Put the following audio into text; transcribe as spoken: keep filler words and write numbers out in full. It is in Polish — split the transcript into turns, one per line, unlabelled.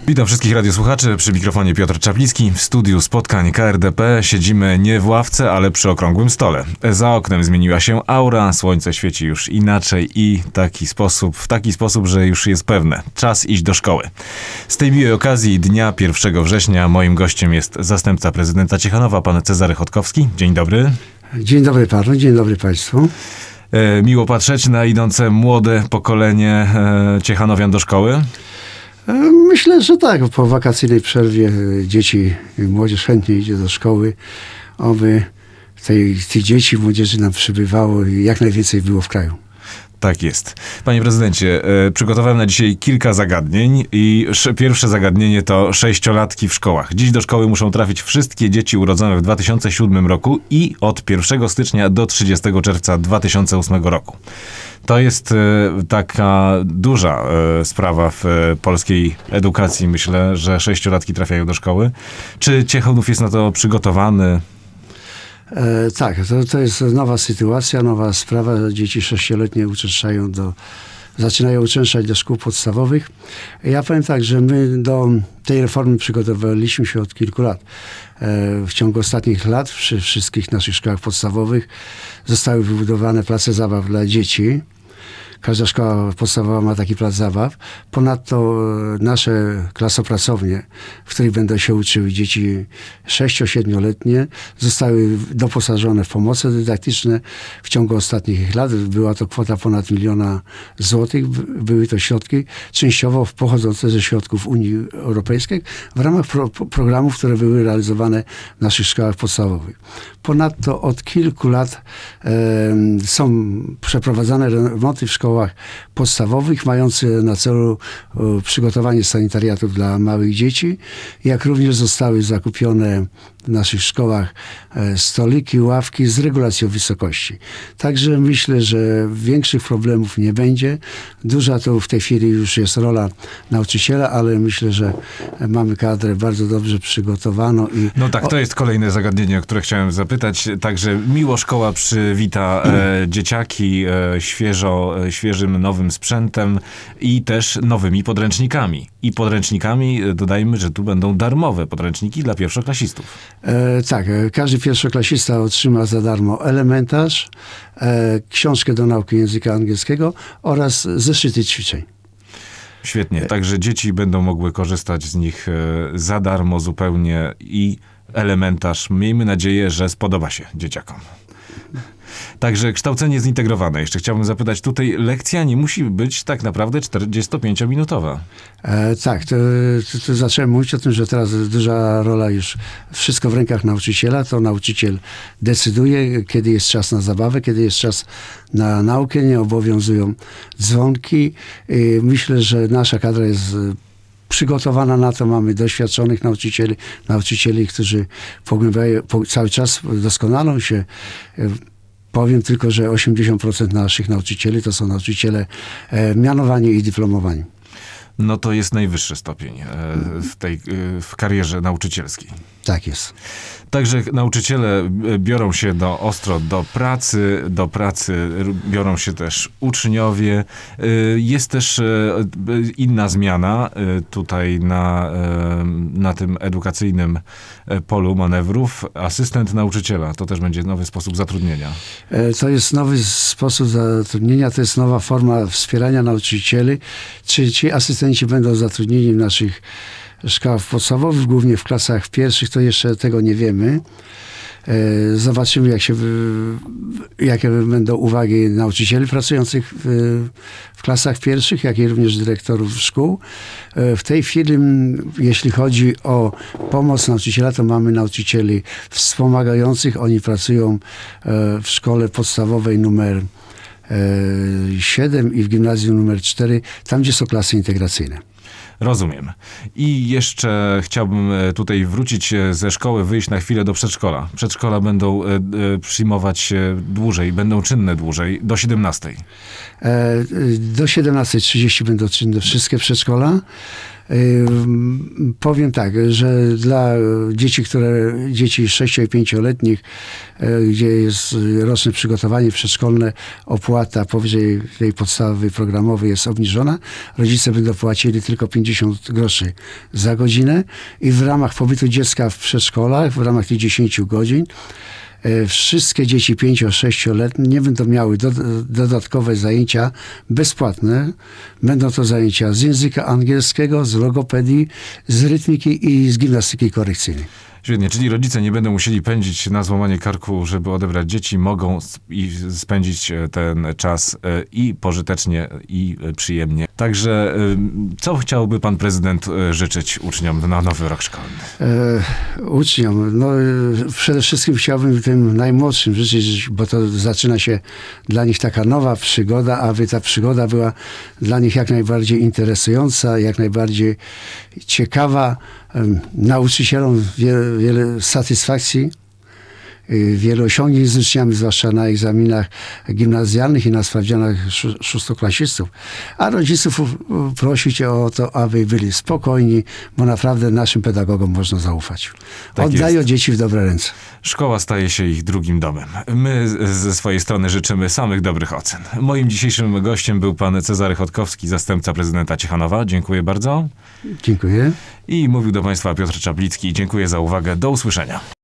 Witam wszystkich radiosłuchaczy, przy mikrofonie Piotr Czapliński. W studiu spotkań K R D P siedzimy nie w ławce, ale przy okrągłym stole. Za oknem zmieniła się aura, słońce świeci już inaczej i taki sposób, w taki sposób, że już jest pewne. Czas iść do szkoły. Z tej miłej okazji dnia pierwszego września moim gościem jest zastępca prezydenta Ciechanowa, pan Cezary Chodkowski. Dzień dobry.
Dzień dobry panu, dzień dobry państwu.
E, miło patrzeć na idące młode pokolenie e, Ciechanowian do szkoły.
Myślę, że tak. Po wakacyjnej przerwie dzieci, młodzież chętnie idzie do szkoły. Oby tej, tych dzieci, młodzieży nam przybywało i jak najwięcej było w kraju.
Tak jest. Panie prezydencie, e, przygotowałem na dzisiaj kilka zagadnień i sz, pierwsze zagadnienie to sześciolatki w szkołach. Dziś do szkoły muszą trafić wszystkie dzieci urodzone w dwa tysiące siódmym roku i od pierwszego stycznia do trzydziestego czerwca dwa tysiące ósmego roku. To jest e, taka duża e, sprawa w e, polskiej edukacji. Myślę, że sześciolatki trafiają do szkoły. Czy Ciechanów jest na to przygotowany?
E, tak, to, to jest nowa sytuacja, nowa sprawa. Dzieci sześcioletnie uczęszczają do, zaczynają uczęszczać do szkół podstawowych. Ja powiem tak, że my do tej reformy przygotowaliśmy się od kilku lat. E, w ciągu ostatnich lat przy wszystkich naszych szkołach podstawowych zostały wybudowane place zabaw dla dzieci. Każda szkoła podstawowa ma taki plac zabaw. Ponadto nasze klasopracownie, w których będą się uczyły dzieci sześcio-siedmioletnie, zostały doposażone w pomoce dydaktyczne w ciągu ostatnich lat. Była to kwota ponad miliona złotych. Były to środki częściowo pochodzące ze środków Unii Europejskiej w ramach pro programów, które były realizowane w naszych szkołach podstawowych. Ponadto od kilku lat e, są przeprowadzane remonty w szkołach podstawowych, mające na celu e, przygotowanie sanitariatów dla małych dzieci, jak również zostały zakupione w naszych szkołach e, stoliki, ławki z regulacją wysokości. Także myślę, że większych problemów nie będzie. Duża to w tej chwili już jest rola nauczyciela, ale myślę, że mamy kadrę bardzo dobrze przygotowaną. I
no tak, to jest kolejne zagadnienie, o które chciałem zapytać. Także miło szkoła przywita e, dzieciaki e, świeżo, e, świeżym, nowym sprzętem i też nowymi podręcznikami. I podręcznikami, dodajmy, że tu będą darmowe podręczniki dla pierwszoklasistów.
E, tak, każdy pierwszoklasista otrzyma za darmo elementarz, e, książkę do nauki języka angielskiego oraz zeszyty ćwiczeń.
Świetnie, także dzieci będą mogły korzystać z nich e, za darmo zupełnie i elementarz, miejmy nadzieję, że spodoba się dzieciakom. Także kształcenie zintegrowane. Jeszcze chciałbym zapytać, tutaj lekcja nie musi być tak naprawdę czterdziestopięciominutowa.
E, tak, to, to, to zacząłem mówić o tym, że teraz duża rola już, wszystko w rękach nauczyciela. To nauczyciel decyduje, kiedy jest czas na zabawę, kiedy jest czas na naukę. Nie obowiązują dzwonki. I myślę, że nasza kadra jest przygotowana na to. Mamy doświadczonych nauczycieli, nauczycieli, którzy pogłębiają, po, cały czas doskonalą się. Powiem tylko, że osiemdziesiąt procent naszych nauczycieli to są nauczyciele e, mianowani i dyplomowani.
No to jest najwyższy stopień e, w tej e, w karierze nauczycielskiej.
Tak jest.
Także nauczyciele biorą się do ostro do pracy, do pracy biorą się też uczniowie. Jest też inna zmiana tutaj na, na tym edukacyjnym polu manewrów. Asystent nauczyciela, to też będzie nowy sposób zatrudnienia.
To jest nowy sposób zatrudnienia, to jest nowa forma wspierania nauczycieli. Czy ci asystenci będą zatrudnieni w naszych szkołach podstawowych, głównie w klasach pierwszych, to jeszcze tego nie wiemy. Zobaczymy, jak się, jakie będą uwagi nauczycieli pracujących w, w klasach pierwszych, jak i również dyrektorów szkół. W tej chwili, jeśli chodzi o pomoc nauczyciela, to mamy nauczycieli wspomagających. Oni pracują w szkole podstawowej numer siedem i w gimnazjum numer cztery, tam gdzie są klasy integracyjne.
Rozumiem. I jeszcze chciałbym tutaj wrócić ze szkoły, wyjść na chwilę do przedszkola. Przedszkola będą przyjmować dłużej, będą czynne dłużej, do siedemnastej.
Do siedemnastej trzydzieści będą czynne wszystkie przedszkola. Powiem tak, że dla dzieci, które, dzieci sześcio- i pięcioletnich, gdzie jest roczne przygotowanie przedszkolne, opłata powyżej tej podstawy programowej jest obniżona. Rodzice będą płacili tylko pięćdziesiąt groszy za godzinę i w ramach pobytu dziecka w przedszkolach, w ramach tych dziesięciu godzin, wszystkie dzieci pięcio-sześcioletnie nie będą miały do, dodatkowe zajęcia bezpłatne. Będą to zajęcia z języka angielskiego, z logopedii, z rytmiki i z gimnastyki korekcyjnej.
Świetnie, czyli rodzice nie będą musieli pędzić na złamanie karku, żeby odebrać dzieci, mogą i spędzić ten czas i pożytecznie, i przyjemnie. Także co chciałby pan prezydent życzyć uczniom na nowy rok szkolny?
E, uczniom, no przede wszystkim chciałbym tym najmłodszym życzyć, bo to zaczyna się dla nich taka nowa przygoda, aby ta przygoda była dla nich jak najbardziej interesująca, jak najbardziej ciekawa. Nauczycielom wiele, wiele satysfakcji, wiele osiągnięć z uczniami, zwłaszcza na egzaminach gimnazjalnych i na sprawdzianach szóstoklasistów. A rodziców prosić o to, aby byli spokojni, bo naprawdę naszym pedagogom można zaufać. Tak Oddają jest. Dzieci w dobre ręce.
Szkoła staje się ich drugim domem. My ze swojej strony życzymy samych dobrych ocen. Moim dzisiejszym gościem był pan Cezary Chodkowski, zastępca prezydenta Ciechanowa. Dziękuję bardzo.
Dziękuję.
I mówił do państwa Piotr Czaplicki. Dziękuję za uwagę. Do usłyszenia.